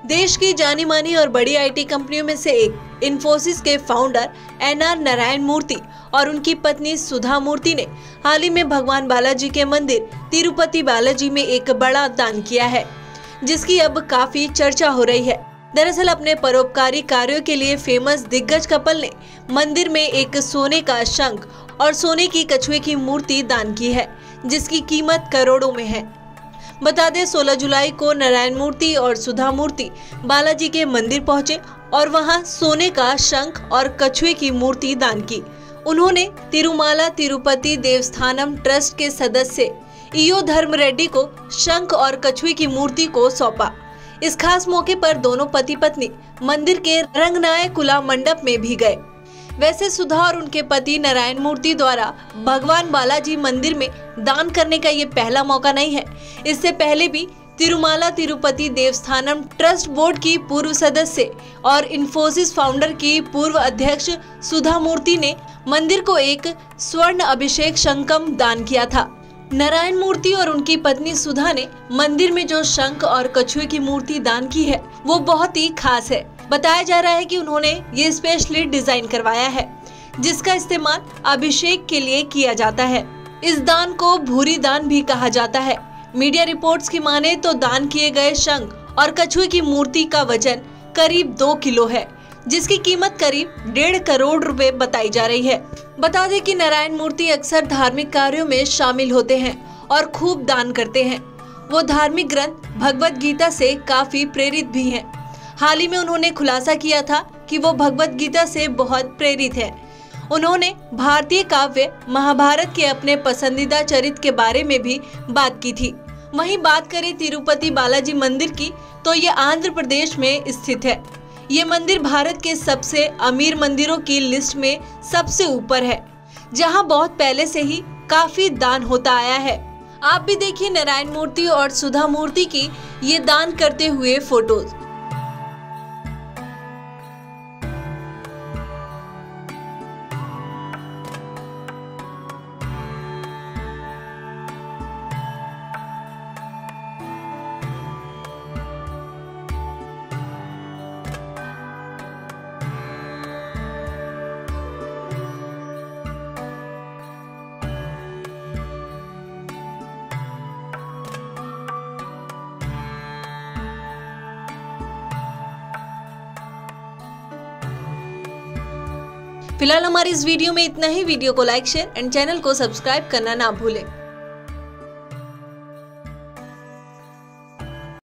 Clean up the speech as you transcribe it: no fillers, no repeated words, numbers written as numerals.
देश की जानी मानी और बड़ी आईटी कंपनियों में से एक इन्फोसिस के फाउंडर एनआर नारायण मूर्ति और उनकी पत्नी सुधा मूर्ति ने हाल ही में भगवान बालाजी के मंदिर तिरुपति बालाजी में एक बड़ा दान किया है, जिसकी अब काफी चर्चा हो रही है। दरअसल अपने परोपकारी कार्यों के लिए फेमस दिग्गज कपल ने मंदिर में एक सोने का शंख और सोने की कछुए की मूर्ति दान की है, जिसकी कीमत करोड़ों में है। बता दें 16 जुलाई को नारायण मूर्ति और सुधा मूर्ति बालाजी के मंदिर पहुंचे और वहां सोने का शंख और कछुए की मूर्ति दान की। उन्होंने तिरुमाला तिरुपति देवस्थानम ट्रस्ट के सदस्य ईओ धर्म रेड्डी को शंख और कछुए की मूर्ति को सौंपा। इस खास मौके पर दोनों पति पत्नी मंदिर के रंगनाय कुला मंडप में भी गए। वैसे सुधा और उनके पति नारायण मूर्ति द्वारा भगवान बालाजी मंदिर में दान करने का ये पहला मौका नहीं है। इससे पहले भी तिरुमाला तिरुपति देवस्थानम ट्रस्ट बोर्ड की पूर्व सदस्य और इन्फोसिस फाउंडर की पूर्व अध्यक्ष सुधा मूर्ति ने मंदिर को एक स्वर्ण अभिषेक शंखम दान किया था। नारायण मूर्ति और उनकी पत्नी सुधा ने मंदिर में जो शंख और कछुए की मूर्ति दान की है वो बहुत ही खास है। बताया जा रहा है कि उन्होंने ये स्पेशली डिजाइन करवाया है, जिसका इस्तेमाल अभिषेक के लिए किया जाता है। इस दान को भूरी दान भी कहा जाता है। मीडिया रिपोर्ट्स की माने तो दान किए गए शंख और कछुए की मूर्ति का वजन करीब 2 किलो है, जिसकी कीमत करीब 1.5 करोड़ रुपए बताई जा रही है। बता दें कि नारायण मूर्ति अक्सर धार्मिक कार्यों में शामिल होते हैं और खूब दान करते हैं। वो धार्मिक ग्रंथ भगवत गीता से काफी प्रेरित भी हैं। हाल ही में उन्होंने खुलासा किया था कि वो भगवत गीता से बहुत प्रेरित हैं। उन्होंने भारतीय काव्य महाभारत के अपने पसंदीदा चरित्र के बारे में भी बात की थी। वहीं बात करें तिरुपति बालाजी मंदिर की तो ये आंध्र प्रदेश में स्थित है। ये मंदिर भारत के सबसे अमीर मंदिरों की लिस्ट में सबसे ऊपर है, जहां बहुत पहले से ही काफी दान होता आया है। आप भी देखिए नारायण मूर्ति और सुधा मूर्ति की ये दान करते हुए फोटोज। फिलहाल हमारी इस वीडियो में इतना ही। वीडियो को लाइक, शेयर एंड चैनल को सब्सक्राइब करना ना भूलें।